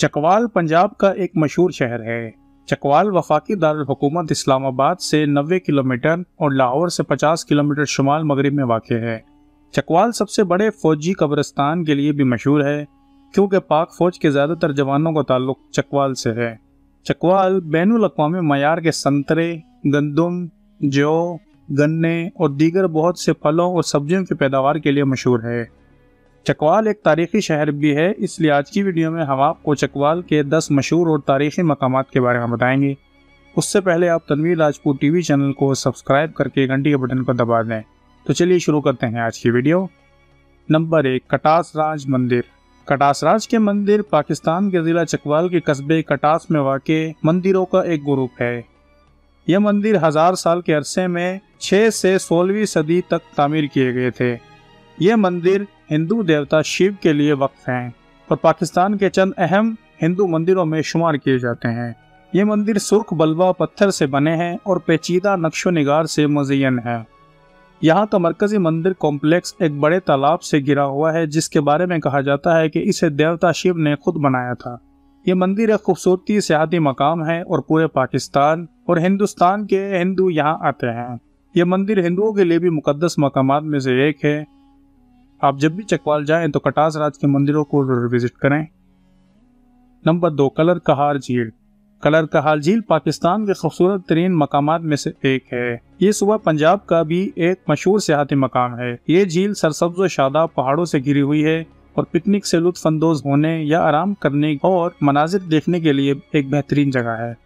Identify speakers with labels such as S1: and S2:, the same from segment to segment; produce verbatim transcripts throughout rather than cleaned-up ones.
S1: चकवाल पंजाब का एक मशहूर शहर है। चकवाल वफाकी दारुल हुकूमत इस्लामाबाद से नब्बे किलोमीटर और लाहौर से पचास किलोमीटर शुमाल मगरिब में वाक़ है। चकवाल सबसे बड़े फौजी कब्रिस्तान के लिए भी मशहूर है, क्योंकि पाक फौज के ज़्यादातर जवानों का ताल्लुक चकवाल से है। चकवाल बैनुल अक़वामी मयार के संतरे, गंदम, जौ, गन्ने और दीगर बहुत से फलों और सब्जियों की पैदावार के लिए मशहूर है। चकवाल एक तारीख़ी शहर भी है, इसलिए आज की वीडियो में हम आपको चकवाल के दस मशहूर और तारीख़ी मकामात के बारे में बताएंगे। उससे पहले आप तनवीर राजपूत टीवी चैनल को सब्सक्राइब करके घंटी के बटन को दबा दें। तो चलिए शुरू करते हैं आज की वीडियो। नंबर एक, कटास राज मंदिर। कटास राज के मंदिर पाकिस्तान के ज़िला चकवाल के कस्बे कटास में वाक़े मंदिरों का एक ग्रुप है। यह मंदिर हजार साल के अरसे में छः से सोलहवीं सदी तक तामीर किए गए थे। ये मंदिर हिंदू देवता शिव के लिए वक्फ हैं और पाकिस्तान के चंद अहम हिंदू मंदिरों में शुमार किए जाते हैं। ये मंदिर सुर्ख बलवा पत्थर से बने हैं और पेचीदा नक्शो निगार से मुज़य्यन है। यहाँ का मरकजी मंदिर कॉम्प्लेक्स एक बड़े तालाब से घिरा हुआ है, जिसके बारे में कहा जाता है कि इसे देवता शिव ने खुद बनाया था। ये मंदिर एक खूबसूरती सियाहती मकाम है और पूरे पाकिस्तान और हिंदुस्तान के हिंदू यहाँ आते हैं। ये मंदिर हिंदुओं के लिए भी मुकद्दस मकामात में से एक है। आप जब भी चकवाल जाएं तो कटास राज के मंदिरों को जरूर विजिट करें। नंबर दो, कलर कहार झील। कलर कहार झील पाकिस्तान के खूबसूरत तरीन मकामात में से एक है। ये सुबह पंजाब का भी एक मशहूर सियाहती मकाम है। ये झील सरसब्ज व शादाब पहाड़ों से घिरी हुई है और पिकनिक से लुत्फ अंदोज होने या आराम करने और मनाजिर देखने के लिए एक बेहतरीन जगह है।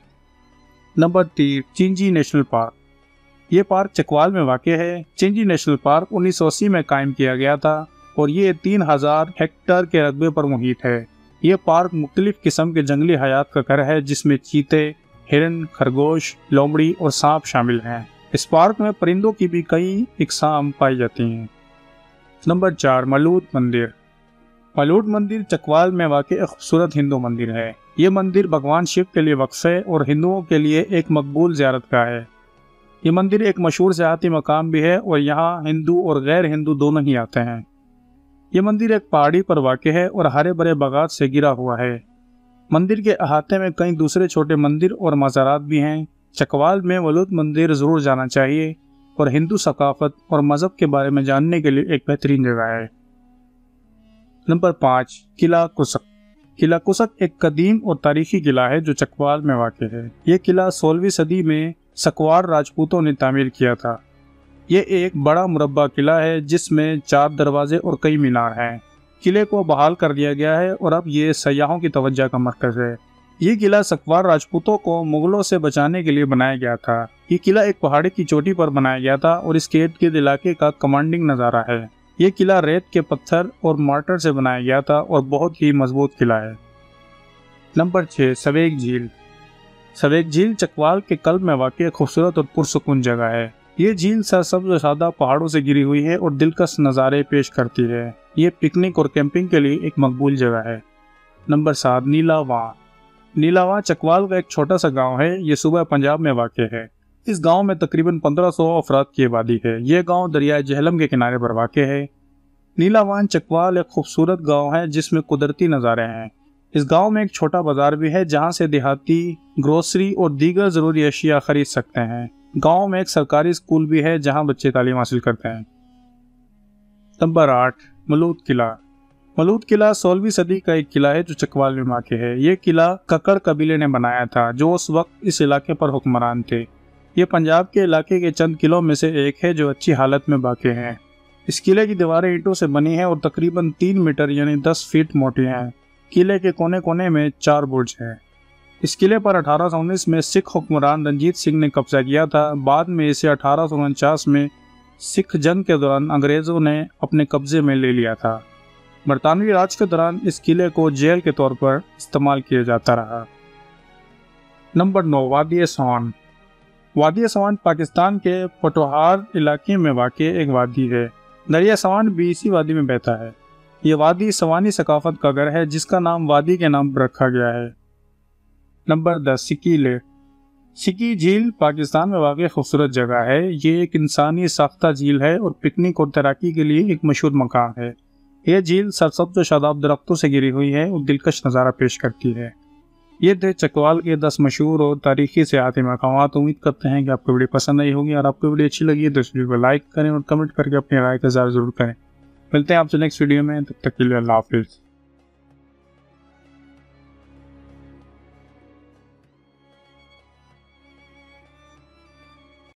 S1: नंबर तीन, चिंजी नेशनल पार्क। ये पार्क चकवाल में वाक़ है। चिंजी नेशनल पार्क उन्नीस सौ अस्सी में कायम किया गया था और ये तीन हजार हेक्टेयर के रकबे पर मुहित है। ये पार्क मुख्तलिफ किस्म के जंगली हयात का घर है, जिसमें चीते, हिरन, खरगोश, लोमड़ी और सांप शामिल हैं। इस पार्क में परिंदों की भी कई इकसाम पाई जाती हैं। नंबर चार, मलूद मंदिर। मलूद मंदिर चकवाल में वाक़ एक खूबसूरत हिंदू मंदिर है। ये मंदिर भगवान शिव के लिए वक्फ है और हिंदुओं के लिए एक मकबूल ज़ियारत का है। ये मंदिर एक मशहूर सियाहती मकाम भी है और यहाँ हिंदू और गैर हिंदू दोनों ही आते हैं। ये मंदिर एक पहाड़ी पर वाक़ है और हरे भरे बागात से घिरा हुआ है। मंदिर के अहाते में कई दूसरे छोटे मंदिर और मज़ारात भी हैं। चकवाल में मलूद मंदिर ज़रूर जाना चाहिए और हिंदू सकाफत और मज़हब के बारे में जानने के लिए एक बेहतरीन जगह है। नंबर पाँच, किला कुसक। किला कुसक एक कदीम और तारीखी किला है जो चकवाल में वाक़ है। ये किला सोलहवीं सदी में सकवार राजपूतों ने तामीर किया था। ये एक बड़ा मुरब्बा किला है जिसमें चार दरवाजे और कई मीनार हैं। किले को बहाल कर दिया गया है और अब ये सयाहों की तवज्जो का मरकज़ है। ये किला सकवार राजपूतों को मुगलों से बचाने के लिए बनाया गया था। ये किला एक पहाड़ी की चोटी पर बनाया गया था और इसके इर्द गिर्द इलाके का कमांडिंग नज़ारा है। ये किला रेत के पत्थर और मार्टर से बनाया गया था और बहुत ही मजबूत किला है। नंबर छः, सवेग झील। सवेग झील चकवाल के कल्ब में वाक़ खूबसूरत और पुरसुकून जगह है। ये झील सरसब्ज़ सादा पहाड़ों से घिरी हुई है और दिलकश नज़ारे पेश करती है। ये पिकनिक और कैंपिंग के लिए एक मकबूल जगह है। नंबर सात, नीलावां। नीलावां चकवाल का एक छोटा सा गांव है। ये सूबा पंजाब में वाक़ है। इस गांव में तकरीबन पंद्रह सौ अफराद की आबादी है। ये गांव दरियाए झेलम के किनारे पर वाक़ है। नीलावां चकवाल एक खूबसूरत गाँव है जिसमें कुदरती नज़ारे हैं। इस गांव में एक छोटा बाजार भी है जहां से देहाती ग्रोसरी और दीगर ज़रूरी अशिया खरीद सकते हैं। गांव में एक सरकारी स्कूल भी है जहां बच्चे तालीम हासिल करते हैं। नंबर आठ, मलूद किला। मलूद किला सोलहवीं सदी का एक किला है जो चकवाल में वाक़ है। ये किला ककड़ कबीले ने बनाया था जो उस वक्त इस इलाके पर हुक्मरान थे। ये पंजाब के इलाके के चंद किलों में से एक है जो अच्छी हालत में वाक़ हैं। इस किले की दीवारें ईंटों से बनी हैं और तकरीबन तीन मीटर यानी दस फीट मोटी हैं। किले के कोने कोने में चार बुर्ज हैं। इस किले पर अठारह सौ उन्नीस में सिख हुक्मरान रंजीत सिंह ने कब्जा किया था। बाद में इसे अठारह सौ उनचास में सिख जंग के दौरान अंग्रेज़ों ने अपने कब्जे में ले लिया था। बरतानवी राज के दौरान इस किले को जेल के तौर पर इस्तेमाल किया जाता रहा। नंबर नौ, वादी स्वान। वादी स्वान पाकिस्तान के पटोहार इलाके में वाक़ एक वादी है। दरिया स्वान भी इसी वादी में बहता है। ये वादी सवानी सकाफत का घर है जिसका नाम वादी के नाम पर रखा गया है। नंबर दस, सिकी लेक। सिकी झील पाकिस्तान में वाक़ खूबसूरत जगह है। ये एक इंसानी साख्ता झील है और पिकनिक और तैराकी के लिए एक मशहूर मकाम है। यह झील सरसब्ज शादाब दरख्तों से घिरी हुई है और दिलकश नज़ारा पेश करती है। ये थे चकवाल के दस मशहूर और तारीखी सियाहती मकामात। उम्मीद करते हैं कि आपको वीडियो पसंद आई होगी और आपको वीडियो अच्छी लगी है तो इस वीडियो को लाइक करें और कमेंट करके अपनी राय का इज़हार ज़रूर करें। मिलते हैं आपसे नेक्स्ट वीडियो में, तब तक के लिए अल्लाह हाफिज़।